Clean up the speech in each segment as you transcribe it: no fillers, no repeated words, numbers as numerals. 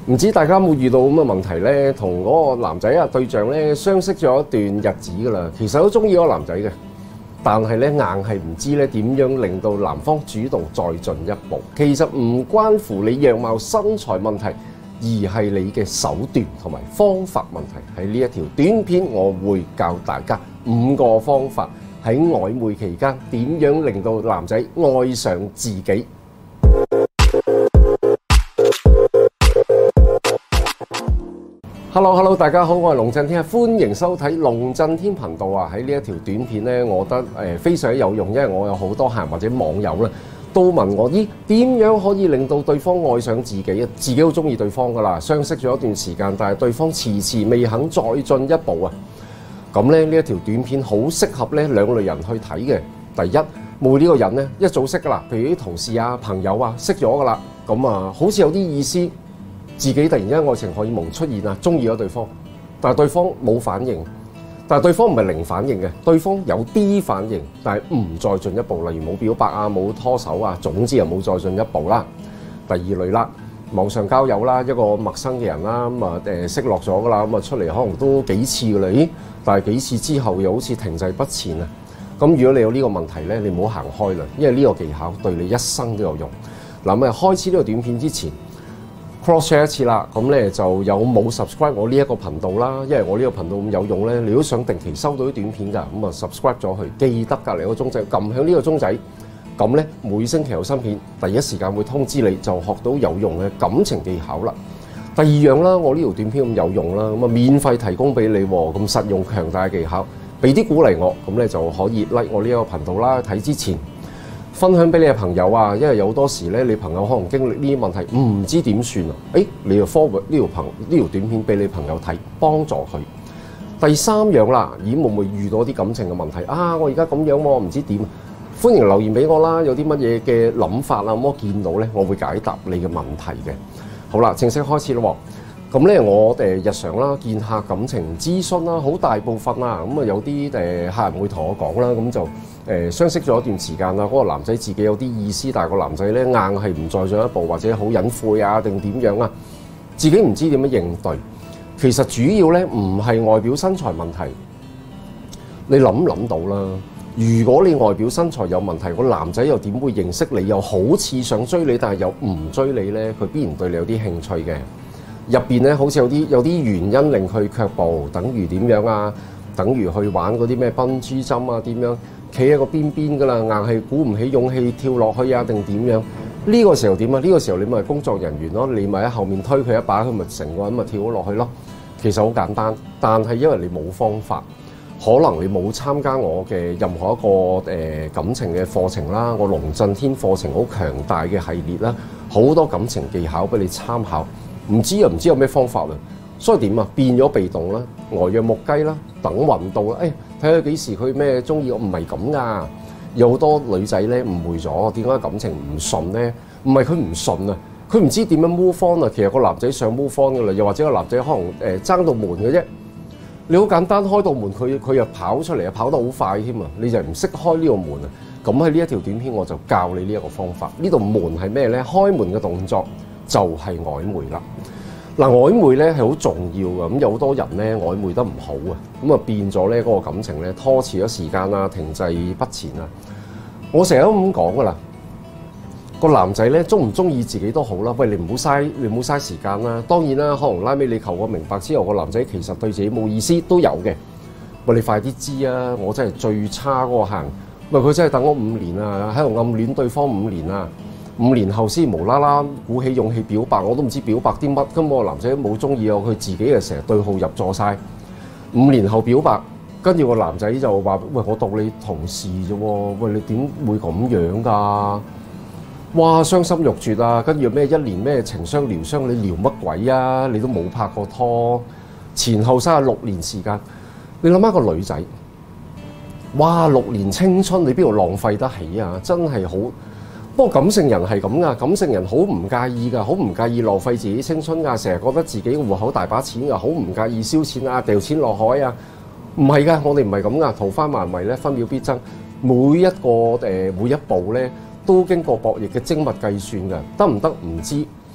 唔知大家有冇遇到咁嘅問題呢？同嗰個男仔啊對象呢相識咗一段日子噶啦，其實都中意嗰個男仔嘅，但係呢硬係唔知呢點樣令到男方主動再進一步。其實唔關乎你樣貌身材問題，而係你嘅手段同埋方法問題。喺呢一條短片，我會教大家5個方法喺曖昧期間點樣令到男仔愛上自己。Hello， 大家好，我係龍震天，歡迎收睇龍震天頻道啊！喺呢一條短片呢，我覺得非常有用，因為我有好多客人或者網友咧都問我，點樣可以令到對方愛上自己啊？自己好中意對方噶啦，相識咗一段時間，但係對方遲遲未肯再進一步啊！咁咧呢一條短片好適合呢兩類人去睇嘅。第一，冇呢個人呢一早識噶啦，譬如啲同事啊、朋友啊識咗噶啦，咁啊好似有啲意思。自己突然間愛情荷爾蒙出現啊，中意咗對方，但係對方冇反應，但係對方唔係零反應嘅，對方有啲反應，但係唔再進一步，例如冇表白啊、冇拖手啊，總之又冇再進一步啦。第二類啦，網上交友啦，一個陌生嘅人啦，咁啊識落咗噶啦，咁啊出嚟可能都幾次噶啦，咦？但係幾次之後又好似停滯不前啊。咁如果你有呢個問題咧，你唔好行開啦，因為呢個技巧對你一生都有用。嗱，咁啊開始呢個短片之前cross share 一次啦，咁咧就有冇 subscribe 我呢一個頻道啦？因為我呢個頻道咁有用咧，你都想定期收到啲短片㗎，咁啊 subscribe 咗佢，記得隔離個鐘仔撳響呢個鐘仔，咁咧每星期有新片，第一時間會通知你，就學到有用嘅感情技巧啦。第二樣啦，我呢條短片咁有用啦，咁啊免費提供俾你喎，咁實用強大嘅技巧，俾啲鼓勵我，咁咧就可以 like 我呢一個頻道啦。睇之前分享俾你嘅朋友啊，因為有好多時咧，你朋友可能經歷呢啲問題，唔知點算啊？你就 forward 呢條短片俾你朋友睇，幫助佢。第三樣啦，會唔會遇到啲感情嘅問題啊？我而家咁樣喎，唔知點，歡迎留言俾我啦。有啲乜嘢嘅諗法啊？我見到咧，我會解答你嘅問題嘅。好啦，正式開始咯。咁咧，我日常啦，見客感情諮詢啦，好大部分啦，咁啊有啲客人會同我講啦，咁就相識咗一段時間啦，嗰個男仔自己有啲意思，但係個男仔咧硬係唔再進一步，或者好隱晦啊，定點樣啊，自己唔知點樣應對。其實主要咧唔係外表身材問題，你諗到啦。如果你外表身材有問題，個男仔又點會認識你？又好似想追你，但係又唔追你咧，佢必然對你有啲興趣嘅。入邊咧，好似有啲原因令佢卻步，等於點樣啊？等於去玩嗰啲咩笨豬針啊？點樣企喺個邊邊噶啦？硬係鼓唔起勇氣跳落去啊？定點樣？呢個時候點啊？呢個時候你咪工作人員咯，你咪喺後面推佢一把，佢咪成個人咪跳咗落去咯。其實好簡單，但係因為你冇方法，可能你冇參加我嘅任何一個感情嘅課程啦，我龍震天課程好強大嘅系列啦，好多感情技巧俾你參考。唔知有咩方法啦，所以點啊？變咗被動啦，呆若木雞啦，等運到啦。睇下幾時佢咩中意我？唔係咁噶，有好多女仔咧誤會咗，點解感情唔順咧？唔係佢唔順啊，佢唔知點樣 move on 啊。其實個男仔想 move on 噶啦，又或者個男仔可能爭到門嘅啫。你好簡單開到門，佢又跑出嚟啊，跑得好快添啊！你就唔識開呢個門啊。咁喺呢一條短片我就教你呢一個方法。呢度門係咩咧？開門嘅動作就係曖昧啦。嗱，曖昧咧係好重要嘅，咁有好多人咧曖昧得唔好啊，咁啊變咗咧嗰個感情咧拖遲咗時間啊，停滯不前啊。我成日都咁講噶啦，個男仔咧中唔中意自己都好啦，喂，你唔好嘥時間啦。當然啦，可能拉尾你求個明白之後，個男仔其實對自己冇意思都有嘅。喂，你快啲知啊！我真係最差嗰個行，喂，佢真係等我5年啊，喺度暗戀對方5年啊。5年後先無啦啦鼓起勇氣表白，我都唔知表白啲乜，根本個男仔都冇中意我，佢自己又成日對號入座晒。5年後表白，跟住個男仔就話：喂，我當你同事啫喎，喂，你點會咁樣㗎？哇，傷心欲絕啊！跟住咩1年咩情傷療傷，你療乜鬼啊？你都冇拍過拖，前後36年時間，你諗下個女仔，哇，6年青春你邊度浪費得起啊？真係好。不過感性人係咁噶，感性人好唔介意噶，好唔介意浪費自己青春噶，成日覺得自己戶口大把錢噶，好唔介意燒錢啊、掉錢落海啊。唔係噶，我哋唔係咁噶，桃花萬圍咧，分秒必爭，每一步咧都經過博弈嘅精密計算噶，得唔得唔知。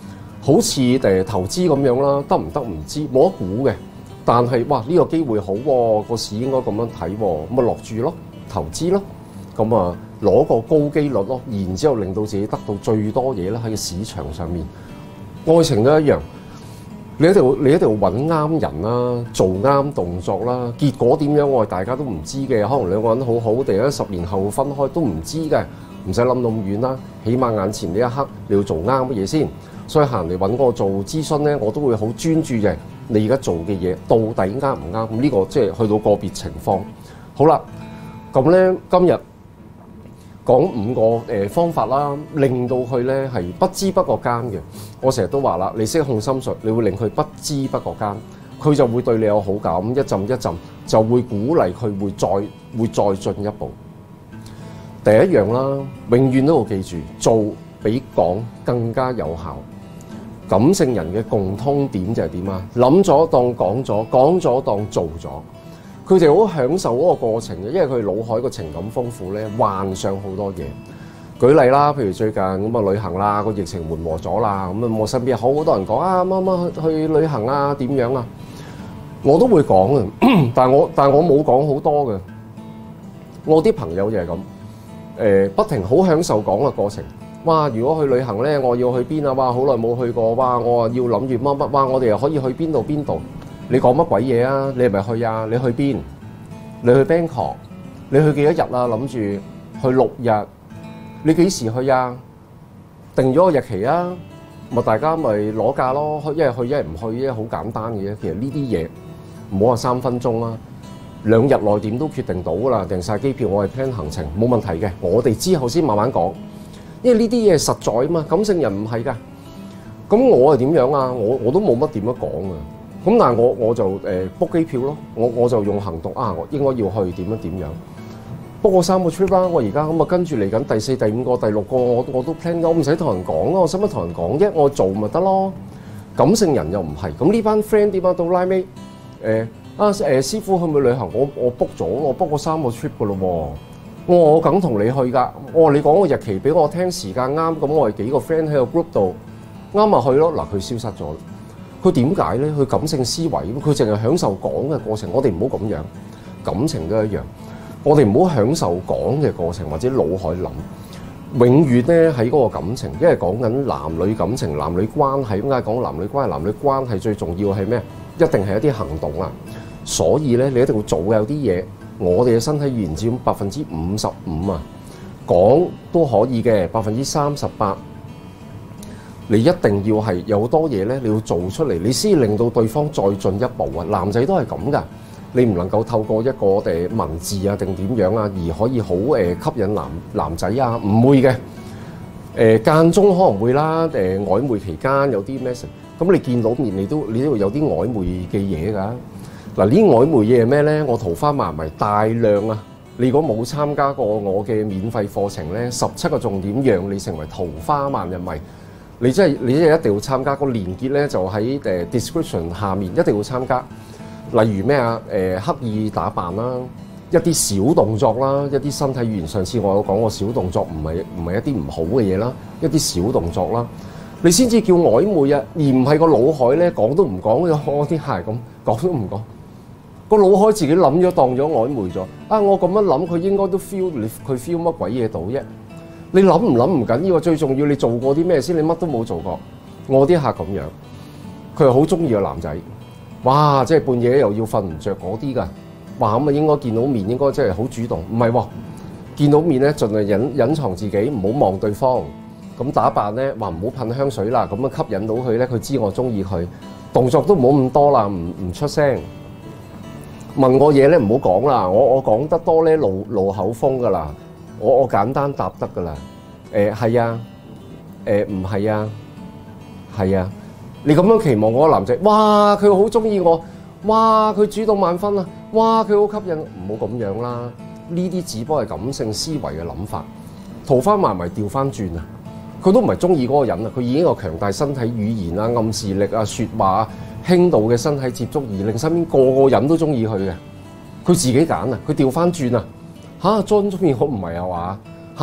好似投資咁樣啦，得唔得唔知，冇得估嘅。但係哇，呢個機會好喎，個市應該咁樣睇喎，咁咪落注咯，投資咯，咁啊攞個高機率咯，然之後令到自己得到最多嘢啦喺個市場上面。愛情都一樣，你一定要揾啱人啦，做啱動作啦，結果點樣我哋大家都唔知嘅，可能兩個人好好，突然間10年後分開都唔知嘅，唔使諗咁遠啦，起碼眼前呢一刻你要做啱乜嘢先。所以行嚟揾我做諮詢咧，我都會好專注嘅。你而家做嘅嘢到底啱唔啱？咁呢個即係去到個別情況。好啦，咁咧今日講5個方法啦，令到佢咧係不知不覺間嘅。我成日都話啦，你識控心術，你會令佢不知不覺間，佢就會對你有好感，一陣一陣就會鼓勵佢會再進一步。第一樣啦，永遠都要記住，做比講更加有效。感性人嘅共通點就係點啊？諗咗當講咗，講咗當做咗。佢哋好享受嗰個過程嘅，因為佢腦海個情感豐富咧，幻想好多嘢。舉例啦，譬如最近咁啊旅行啦，個疫情緩和咗啦，咁啊我身邊好多人講啊，媽媽去旅行啊，點樣啊？我都會講嘅，但我冇講好多嘅。我啲朋友就係咁，不停好享受講嘅過程。哇！如果去旅行咧，我要去邊啊？哇！好耐冇去過，哇！我要諗住乜乜，哇！我哋又可以去邊度？你講乜鬼嘢啊？你係咪去啊？你去邊？你去 Bangkok？你去幾多日啊？諗住去6日？你幾時去啊？定咗個日期啊？咪大家咪攞假咯，一係去一係唔去，一係好簡單嘅啫。其實呢啲嘢唔好話3分鐘啦，2日內點都決定到噶啦，訂晒機票，我係 plan 行程冇問題嘅。我哋之後先慢慢講。因為呢啲嘢實在啊嘛，感性人唔係㗎。咁我係點樣啊？我都冇乜點樣講啊。咁但係我就book 機票咯，我就用行動啊，我應該要去點樣 book 我3個 trip 啦。我而家咁啊跟住嚟緊第4、第5個、第6個，我都 plan 咗，我唔使同人講咯，我使乜同人講啫？我做咪得咯。感性人又唔係。咁呢班 friend 點啊？到拉尾師傅去唔去旅行？我 book 咗，我 book 過3個 trip 㗎咯喎。我梗同你去㗎，你講個日期俾我聽，時間啱，咁我哋幾個 friend 喺個 group 度啱咪去咯。嗱，佢消失咗，佢點解咧？佢感性思維，佢淨係享受講嘅過程。我哋唔好咁樣，感情都一樣。我哋唔好享受講嘅過程或者腦海諗，永遠咧喺嗰個感情，因為講緊男女感情、男女關係。點解講男女關係？男女關係最重要係咩？一定係一啲行動啦。所以咧，你一定要做嘅有啲嘢。我哋嘅身體語言佔55%啊，講都可以嘅38%。你一定要係有好多嘢咧，你要做出嚟，你先令到對方再進一步啊！男仔都係咁噶，你唔能夠透過一個文字啊定點樣啊，而可以好吸引男仔啊，唔會嘅。間中可能會啦，曖昧期間有啲 message，咁你見到面你都有啲曖昧嘅嘢㗎。嗱，呢曖昧嘢係咩咧？我桃花麻迷大量啊！你如果冇參加過我嘅免費課程咧，17個重點讓你成為桃花萬人迷，你真係一定要參加。個連結咧就喺description 下面，一定要參加。例如咩啊？刻意打扮啦，一啲小動作啦，一啲身體語言。上次我有講過小動作唔係一啲唔好嘅嘢啦，一啲小動作啦，你先至叫曖昧啊，而唔係個腦海咧講都唔講，我啲係咁講都唔講。個腦海自己諗咗當咗曖昧咗啊！我咁樣諗，佢應該都 feel 你，佢 feel 乜鬼嘢到啫？你諗唔諗唔緊要，最重要你做過啲咩先？你乜都冇做過。我啲客咁樣，佢係好中意個男仔，哇！即係半夜又要瞓唔着嗰啲㗎。哇！咁啊應該見到面應該真係好主動，唔係喎，見到面咧盡量隱藏自己，唔好望對方。咁打扮咧話唔好噴香水啦，咁樣吸引到佢咧，佢知我中意佢。動作都唔好咁多啦，唔出聲。問我嘢咧唔好講啦，我講得多咧露口風噶啦，我簡單答得噶啦。係啊，唔係啊，係啊。你咁樣期望嗰個男仔，哇佢好中意我，哇佢主動萬分啊，哇佢好吸引，唔好咁樣啦。呢啲只不過係感性思維嘅諗法，桃花麻迷調翻轉啊！佢都唔係中意嗰個人啊，佢已經有強大身體語言啊、暗示力啊、説話啊、輕度嘅身體接觸，而令身邊個個人都中意佢嘅。佢自己揀啊，佢調翻轉啊嚇，John 中意我唔係啊話嚇，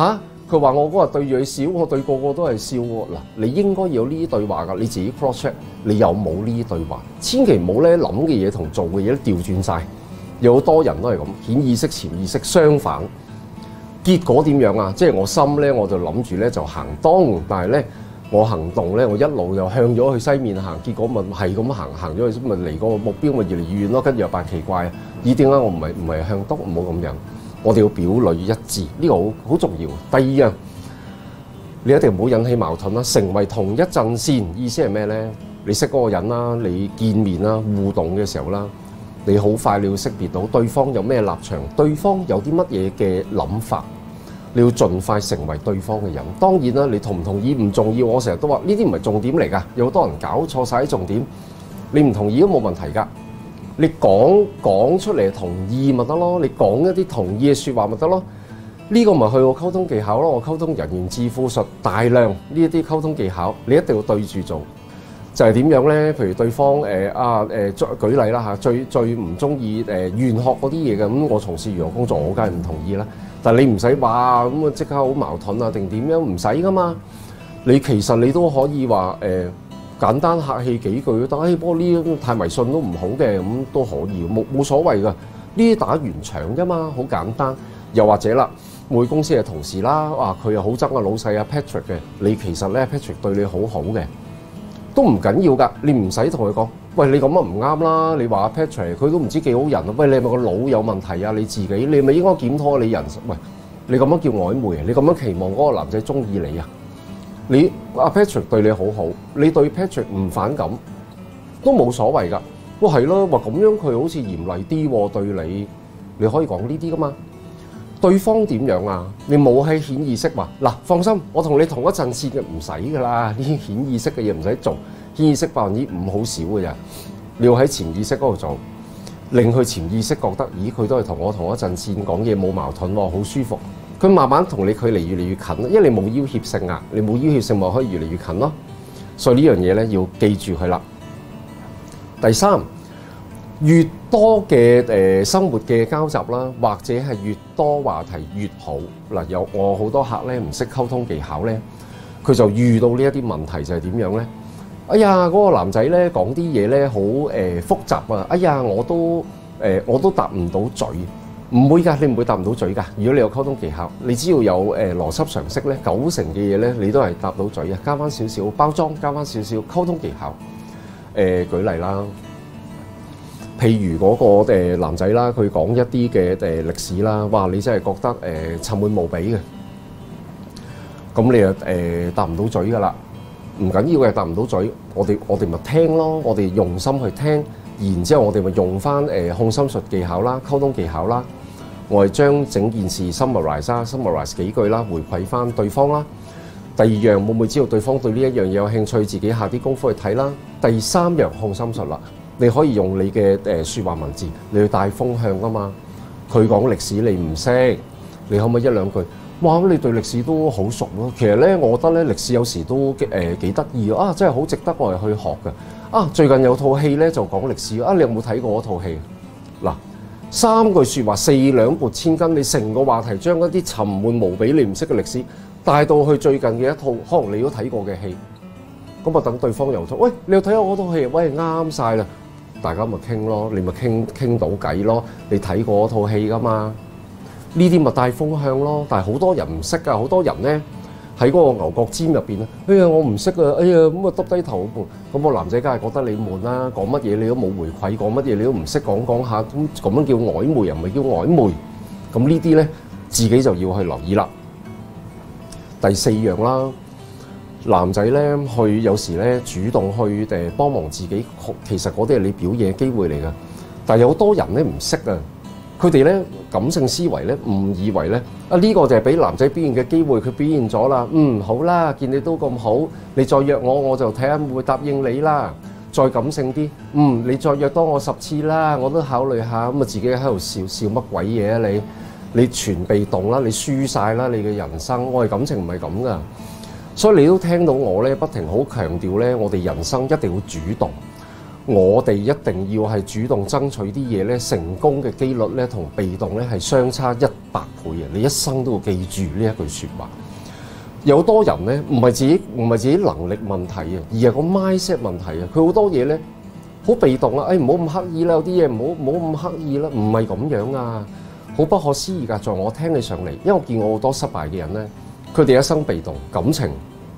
佢話我嗰日對住你笑，我對個個都係笑喎。嗱，你應該有呢啲對話㗎，你自己 cross check，你有冇呢啲對話？千祈唔好咧諗嘅嘢同做嘅嘢都調轉晒。有好多人都係咁，顯意識、潛意識相反。結果點樣啊？即係我心咧，我就諗住咧就行東，但係咧我行動咧，我一路就向咗去西面行，結果咪係咁行咗去，咪離個目標咪越嚟越遠咯。跟住又扮奇怪，咦？點解我唔係向東？唔好咁樣。我哋要表裏一致，呢個好重要。第二樣，你一定唔好引起矛盾啦，成為同一陣線。意思係咩呢？你識嗰個人啦，你見面啦、互動嘅時候啦，你好快你要識別到對方有咩立場，對方有啲乜嘢嘅諗法，你要盡快成為對方嘅人。當然啦，你同唔同意唔重要，我成日都話呢啲唔係重點嚟㗎，有好多人搞錯晒啲重點。你唔同意都冇問題㗎。你講出嚟同意咪得咯，你講一啲同意嘅説話咪得咯。呢個咪去我溝通技巧咯，我溝通人緣致富術大量呢一啲溝通技巧，你一定要對住做。就係點樣咧？譬如對方舉例啦嚇，最唔中意玄學嗰啲嘢嘅，咁我從事玄學工作，我梗係唔同意啦。但係你唔使話咁啊，即刻好矛盾啊，定點樣唔使噶嘛？你其實你都可以話簡單客氣幾句都得，不過呢啲太迷信都唔好嘅，咁都可以，冇所謂噶。呢啲打圓場啫嘛，好簡單。又或者啦，每公司嘅同事啦，哇，佢又好憎啊老細啊 Patrick 嘅，你其實咧 Patrick 對你好好嘅，都唔緊要噶，你唔使同佢講，喂，你咁啊唔啱啦，你話 Patrick 佢都唔知幾好人啊，喂，你係咪個腦有問題啊？你自己你咪應該檢討下你人，喂，你咁樣叫曖昧啊？你咁樣期望嗰個男仔中意你啊？你阿 Patrick 對你好好，你對 Patrick 唔反感都冇所謂㗎。哇，係咯，話咁樣佢好似嚴厲啲喎對你，你可以講呢啲㗎嘛。對方點樣啊？你冇喺顯意識話嗱，放心，我同你同一陣線嘅唔使㗎啦。呢啲顯意識嘅嘢唔使做，顯意識5%好少㗎咋。你要喺潛意識嗰度做，令佢潛意識覺得，咦，佢都係同我同一陣線講嘢冇矛盾喎，好舒服。佢慢慢同你距離越嚟越近，因為你冇要挾性啊，你冇要挾性咪可以越嚟越近咯。所以呢樣嘢咧要記住佢啦。第三，越多嘅生活嘅交集啦，或者係越多話題越好。嗱，有我好多客咧唔識溝通技巧咧，佢就遇到呢一啲問題就係點樣咧？哎呀，嗰個男仔咧講啲嘢咧好複雜啊！哎呀，我都答唔到嘴。唔會㗎，你唔會答唔到嘴㗎。如果你有溝通技巧，你只要有邏輯常識咧，90%嘅嘢咧，你都係答到嘴啊。加翻少少包裝，加翻少少溝通技巧。舉例啦，譬如嗰個男仔啦，佢講一啲嘅歷史啦，哇！你真係覺得沉悶無比嘅，咁你就答唔到嘴㗎啦。唔緊要嘅，答唔到嘴，我哋咪聽咯，我哋用心去聽，然之後我哋咪用翻控心術技巧啦、溝通技巧啦。我係將整件事 summarize 幾句啦，回饋翻對方啦。第二樣會唔會知道對方對呢一樣嘢有興趣，自己下啲功夫去睇啦。第三樣控心術啦，你可以用你嘅説話文字，你去帶風向㗎嘛。佢講歷史你唔識，你可唔可以一兩句？哇！你對歷史都好熟咯。其實咧，我覺得咧歷史有時都幾得意啊，真係好值得我哋去學㗎。啊，最近有套戲咧就講歷史啊，你有冇睇過嗰套戲？嗱。3句説話4兩撥千斤，你成個話題將一啲沉悶無比你唔識嘅歷史帶到去最近嘅一套可能你都睇過嘅戲，咁啊等對方又睇，喂，你又睇下嗰套戲，喂，啱晒啦，大家咪傾咯，你咪傾到偈咯，你睇過嗰套戲噶嘛？呢啲咪帶風向咯，但係好多人唔識㗎，好多人咧喺嗰個牛角尖入邊啊，哎呀我唔識啊，哎呀咁啊耷低頭咁個男仔梗係覺得你悶啦，講乜嘢你都冇回饋，講乜嘢你都唔識講下，咁樣叫曖昧又唔係叫曖昧，咁呢啲咧自己就要去留意啦。第4樣啦，男仔咧去有時咧主動去幫忙自己，其實嗰啲係你表現嘅機會嚟㗎，但係有好多人咧唔識啊。佢哋咧感性思維咧誤以為咧呢個就係俾男仔表現嘅機會，佢表現咗啦。好啦，見你都咁好，你再約我就睇下會唔會答應你啦。再感性啲，你再約多我10次啦，我都考慮下。咁啊自己喺度笑乜鬼嘢啊你全被動啦，你輸晒啦你嘅人生。我哋感情唔係咁噶，所以你都聽到我咧不停好強調咧，我哋人生一定要主動。我哋一定要係主動爭取啲嘢咧，成功嘅機率咧同被動咧係相差100倍嘅。你一生都要記住呢一句説話。 有多人咧唔係自己能力問題啊，而係個 mindset 問題啊。佢好多嘢咧好被動啊，唔好咁刻意啦，有啲嘢唔好咁刻意啦，唔係咁樣啊，好不可思議㗎。在我聽你上嚟，因為我見過好多失敗嘅人咧，佢哋一生被動，感情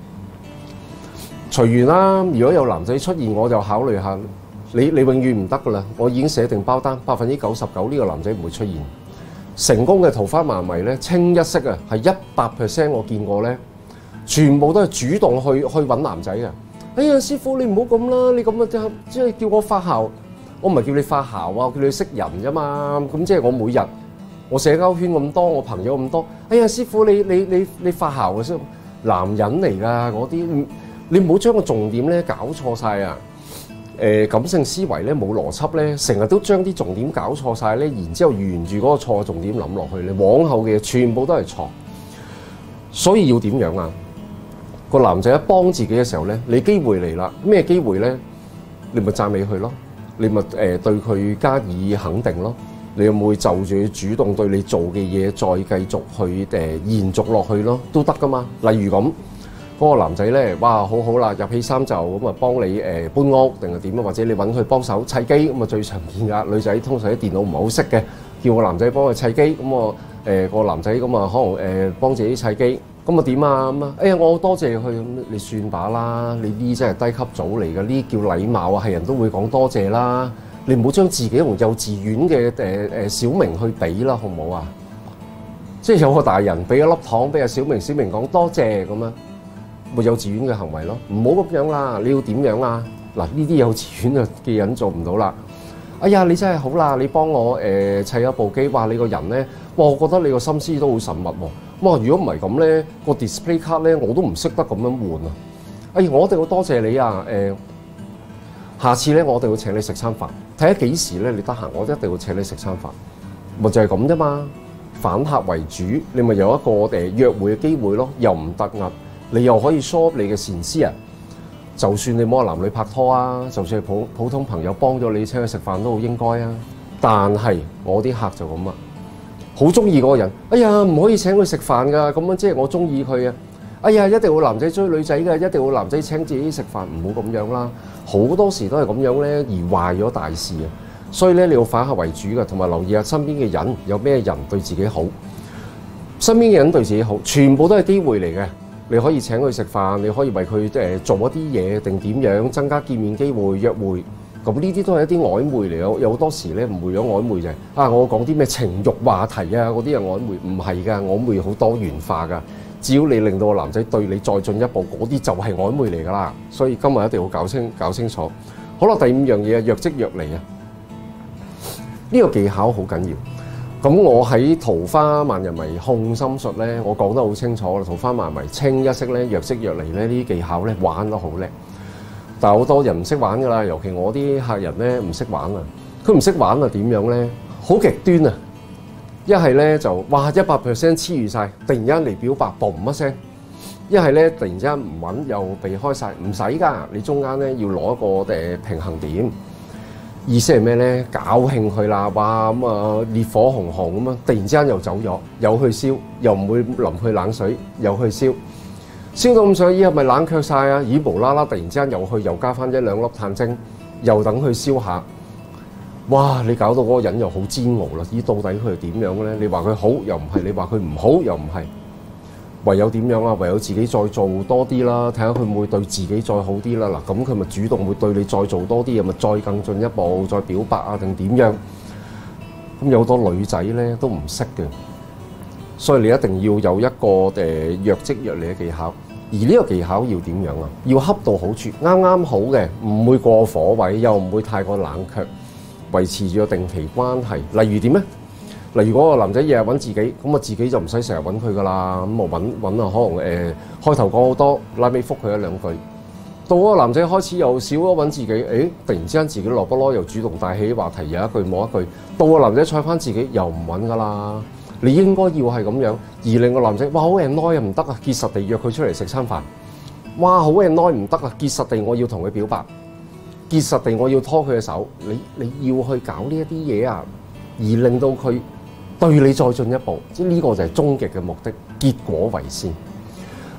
隨緣啦。如果有男仔出現，我就考慮下你永遠唔得㗎啦。我已經寫定包單，99%呢個男仔唔會出現。成功嘅桃花麻迷咧，清一色啊，係100%我見過咧。全部都係主動去揾男仔嘅。哎呀，師傅你唔好咁啦，你咁啊即係叫我發姣，我唔係叫你發姣啊，我叫你識人啫嘛。咁即係我每日我社交圈咁多，我朋友咁多。哎呀，師傅你發姣嘅，男人嚟㗎嗰啲，你唔好將個重點咧搞錯晒啊！感性思維咧冇邏輯咧，成日都將啲重點搞錯晒咧，然之後沿住嗰個錯重點諗落去咧，往後嘅全部都係錯。所以要點樣啊？個男仔一幫自己嘅時候咧，你機會嚟啦，咩機會咧？你咪讚美佢咯，你咪對佢加以肯定咯。你有冇就住佢主動對你做嘅嘢，再繼續去延續落去咯，都得噶嘛。例如咁，嗰個男仔咧，哇，好好啦，入起衫就咁啊，幫你搬屋定係點啊？或者你揾佢幫手砌機咁啊，最常見噶。女仔通常啲電腦唔係好識嘅，叫個男仔幫佢砌機，咁我個男仔咁啊，可能幫自己砌機。咁啊點啊咁啊？哎呀，我好多謝佢咁，你算把啦。你呢啲真係低級組嚟㗎，呢啲叫禮貌啊，係人都會講多謝啦。你唔好將自己同幼稚園嘅小明去比啦，好唔好啊？即係有個大人俾一粒糖俾阿小明，小明講多謝咁啊，咪幼稚園嘅行為咯。唔好咁樣啦，你要點樣啊？嗱，呢啲幼稚園嘅人做唔到啦。哎呀，你真係好啦，你幫我砌一部機，哇！你個人咧，哇！我覺得你個心思都好神密喎。哇！如果唔係咁咧，個 display card 咧我都唔識得咁樣換啊！哎，我一定要多謝你啊！下次咧我哋會請你食餐飯，睇下幾時咧你得閒，我一定會請你食餐飯。咪就係咁啫嘛，反客為主，你咪有一個約會嘅機會咯，又唔突兀，你又可以 show 你嘅善思啊！就算你冇話男女拍拖啊，就算係普通朋友幫咗你請佢食飯都好應該啊。但係我啲客就咁啊，好中意嗰個人，哎呀唔可以請佢食飯㗎，咁樣即係我中意佢啊。哎呀，一定會男仔追女仔㗎，一定會男仔請自己食飯，唔好咁樣啦。好多時都係咁樣咧，而壞咗大事啊。所以咧，你要反客為主㗎，同埋留意下身邊嘅人有咩人對自己好。身邊嘅人對自己好，全部都係機會嚟嘅。你可以請佢食飯，你可以為佢做一啲嘢，定點樣增加見面機會、約會。咁呢啲都係一啲曖昧嚟，有好多時咧唔會有曖昧就係我講啲咩情慾話題啊，嗰啲係曖昧，唔係㗎，曖昧好多元化㗎。只要你令到個男仔對你再進一步，嗰啲就係曖昧嚟㗎啦。所以今日一定要搞清楚。好啦，第五樣嘢若即若離啊，呢個技巧好緊要。咁我喺桃花萬人迷控心術咧，我講得好清楚啦。桃花萬人迷清一色咧，若即若離咧，呢啲技巧咧玩得好叻。但係好多人唔識玩㗎啦，尤其我啲客人咧唔識玩啊。佢唔識玩啊，點樣咧？好極端啊！一係咧就哇100% 黐住晒，突然間嚟表白，嘣一聲；一係咧突然之間唔穩，又避開晒，唔使㗎。你中間咧要攞一個平衡點。意思係咩咧？搞興佢啦，哇咁啊烈火紅紅咁啊！突然之間又走咗，又去燒，又唔會淋佢冷水，又去燒，燒到咁上下，係咪冷卻晒啊？咦無啦啦，突然之間又去，又加翻1-2粒炭精，又等佢燒下。哇！你搞到嗰個人又好煎熬啦！咦到底佢係點樣咧？你話佢好又唔係，你話佢唔好又唔係。唯有點樣啊？唯有自己再做多啲啦，睇下佢會唔會對自己再好啲啦。嗱，咁佢咪主動會對你再做多啲，咪再更進一步，再表白啊定點樣？咁有好多女仔咧都唔識嘅，所以你一定要有一個若即若離嘅技巧。而呢個技巧要點樣啊？要恰到好處，啱啱好嘅，唔會過火位，又唔會太過冷卻，維持住個定期關係。例如點咧？例如嗰個男仔日日揾自己，咁啊自己就唔使成日揾佢噶啦，咁啊揾啊可能開頭講好多，拉尾覆佢1-2句。到嗰個男仔開始又少咗揾自己，突然之間自己落不攞又主動帶起話題，有一句冇一句。到個男仔睬翻自己又唔揾噶啦，你應該要係咁樣，而令個男仔哇好 annoy 啊唔得啊，結實地約佢出嚟食餐飯。哇好 annoy 唔得啊，結實地我要同佢表白，結實地我要拖佢嘅手。你要去搞呢一啲嘢啊，而令到佢對你再進一步，即係呢個就係終極嘅目的，結果為先。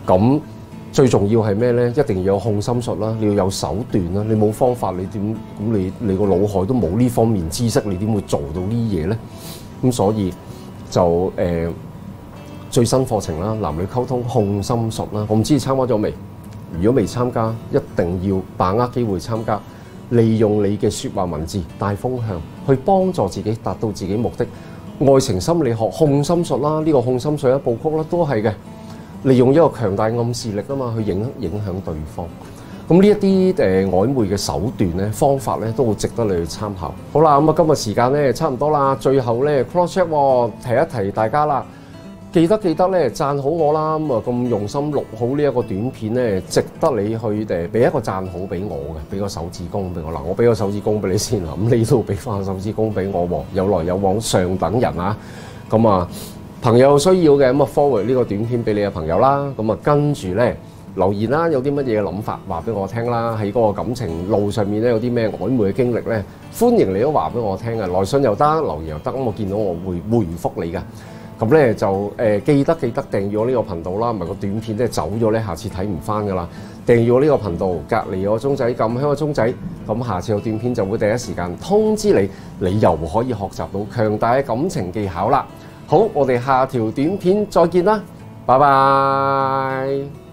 咁最重要係咩咧？一定要有控心術啦，你要有手段啦。你冇方法，你點咁你個腦海都冇呢方面知識，你點會做到呢啲嘢咧？咁所以就最新課程啦，男女溝通控心術啦，我唔知你參加咗未？如果未參加，一定要把握機會參加，利用你嘅説話文字帶風向，去幫助自己達到自己目的。愛情心理學控心術啦，呢個控心術一部曲啦，都係嘅。利用一個強大暗示力啊嘛，去影響對方。咁呢一啲曖昧嘅手段咧、方法咧，都好值得你去參考。好啦，咁啊，今日時間咧差唔多啦，最後咧 cross check 提一提大家啦。記得咧，讚好我啦！咁啊，咁用心錄好呢一個短片咧，值得你去俾一個讚好俾我嘅，俾個手指公俾我嗱，我俾個手指公俾你先啦，咁你都俾翻個手指公俾我喎，有來有往上等人啊！咁啊，朋友需要嘅咁啊 forward 呢個短片俾你嘅朋友啦，咁啊跟住咧留言啦，有啲乜嘢嘅諗法話俾我聽啦，喺嗰個感情路上面咧有啲咩曖昧嘅經歷咧，歡迎你都話俾我聽嘅，來信又得，留言又得，咁我見到我會回覆你嘅。咁咧就記得訂閱我呢個頻道啦，唔係個短片咧走咗咧，下次睇唔翻噶啦。訂閱我呢個頻道，隔離有個鐘仔，撳喺個鐘仔，咁下次有短片就會第一時間通知你，你又可以學習到強大嘅感情技巧啦。好，我哋下條短片再見啦，拜拜。